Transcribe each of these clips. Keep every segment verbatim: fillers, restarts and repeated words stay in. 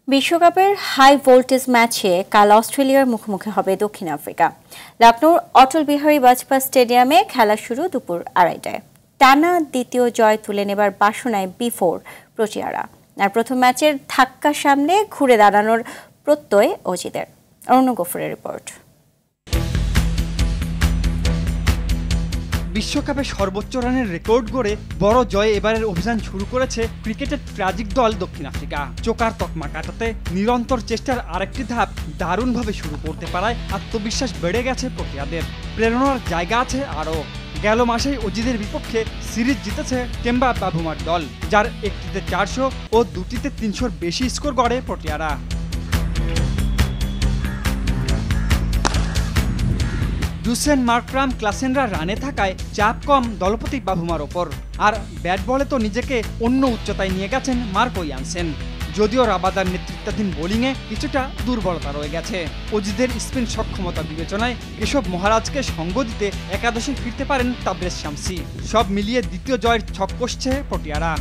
বিশ্বকাপের high voltage ম্যাচে কাল অস্ট্রেলিয়ার মুখোমুখি হবে দক্ষিণ আফ্রিকা। লখনৌর অটল বিহারী বাজপেয়ী স্টেডিয়ামে খেলা শুরু দুপুর আড়াইটায়। টানা দ্বিতীয় জয় তুলে নেবার বাসনায় বিফোর প্রোটিয়ারা। আর প্রথম ম্যাচের ধাক্কা সামনে ঘুরে দাঁড়ানোর প্রত্যয় অজিদের। অরুণ গফুরের রিপোর্ট। বিশ্বকাপে সর্বোচ্চ রানের রেকর্ড গড়ে বড় জয়ে এবারের অভিযান শুরু করেছে ক্রিকেটের ট্র্যাজিক দল দক্ষিণ আফ্রিকা। চোকার তকমা কাটাতে নিরন্তর চেষ্টার আরেকটি ধাপ দারুণভাবে শুরু করতে পারায় আত্মবিশ্বাস বেড়ে গেছে প্রোটিয়াদের। প্রেরণার জায়গা আছে আরও। গেল মাসেই অজিদের বিপক্ষে সিরিজ জিতেছে টেম্বা বাভুমার দল, যার একটিতে চারশো ও দুটিতে তিনশোর বেশি স্কোর গড়ে প্রোটিয়ারা। ডুসেন মার্করাম ক্লাসেনরা রানে থাকায় চাপ কম দলপতি বাভুমার ওপর। আর ব্যাট বলে তো নিজেকে অন্য উচ্চতায় নিয়ে গেছেন মার্কো ইয়ানসেন। যদিও রাবাদার নেতৃত্বাধীন বোলিংয়ে কিছুটা দুর্বলতা রয়ে গেছে। অজিদের স্পিন সক্ষমতা বিবেচনায় কেশব মহারাজকে সঙ্গ দিতে একাদশে ফিরতে পারেন তাবরেজ শামসি। সব মিলিয়ে দ্বিতীয় জয়ের ছক কষছে প্রোটিয়ারা।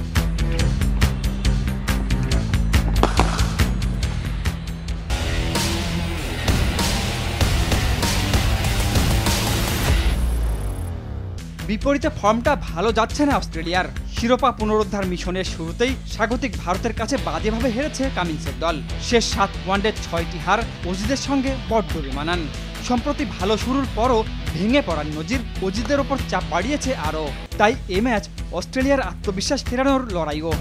বিপরীতে ফর্মটা ভালো যাচ্ছে না অস্ট্রেলিয়ার। শিরোপা পুনরুদ্ধার মিশনের শুরুতেই স্বাগতিক ভারতের কাছে বাজেভাবে হেরেছে কামিন্সের দল। শেষ সাত ওয়ানডে ছয়টি হার অজিদের সঙ্গে বড্ড বেমানান। সম্প্রতি ভালো শুরুর পরও ভেঙে পড়ার নজির অজিদের ওপর চাপ বাড়িয়েছে আরও। তাই এ ম্যাচ অস্ট্রেলিয়ার আত্মবিশ্বাস ফেরানোর লড়াইও।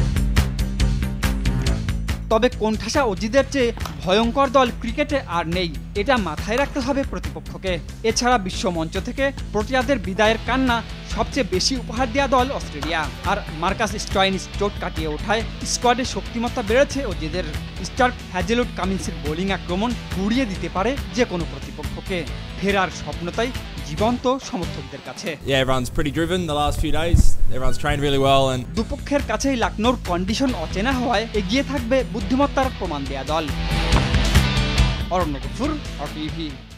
তবে কোণঠাসা অজিদের চেয়ে ভয়ঙ্কর দল ক্রিকেটে আর নেই, এটা মাথায় রাখতে হবে প্রতিপক্ষকে। এছাড়া বিশ্ব মঞ্চ থেকে প্রোটিয়াদের বিদায়ের কান্না সবচেয়ে বেশি উপহার দেওয়া দল অস্ট্রেলিয়া। আর মার্কাস স্টয়েনিস চোট কাটিয়ে ওঠায় স্কোয়াডের শক্তিমত্তা বেড়েছে অজিদের। স্টার্ক হ্যাজেলউড কামিন্সের বোলিং আক্রমণ গুড়িয়ে দিতে পারে যে কোনো প্রতিপক্ষকে। ফেরার স্বপ্নতাই জীবন্ত সমর্থকদের কাছে। Yeah, everyone's pretty driven the last few days. Everyone's trained really well and দুপক্ষের কাছেই লখনৌর কন্ডিশন অচেনা হওয়ায় এগিয়ে থাকবে বুদ্ধিমত্তার প্রমাণ দেয়া দল। Aranya Gafur, R TV.